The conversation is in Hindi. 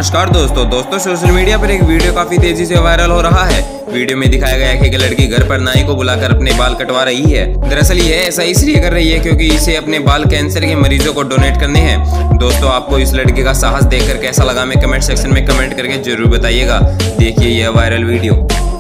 नमस्कार दोस्तों सोशल मीडिया पर एक वीडियो काफी तेजी से वायरल हो रहा है। वीडियो में दिखाया गया है कि एक लड़की घर पर नाई को बुलाकर अपने बाल कटवा रही है। दरअसल ये ऐसा इसलिए कर रही है क्योंकि इसे अपने बाल कैंसर के मरीजों को डोनेट करने हैं। दोस्तों आपको इस लड़की का साहस देखकर कैसा लगा, हमें कमेंट सेक्शन में कमेंट करके जरूर बताइएगा। देखिए यह वायरल वीडियो।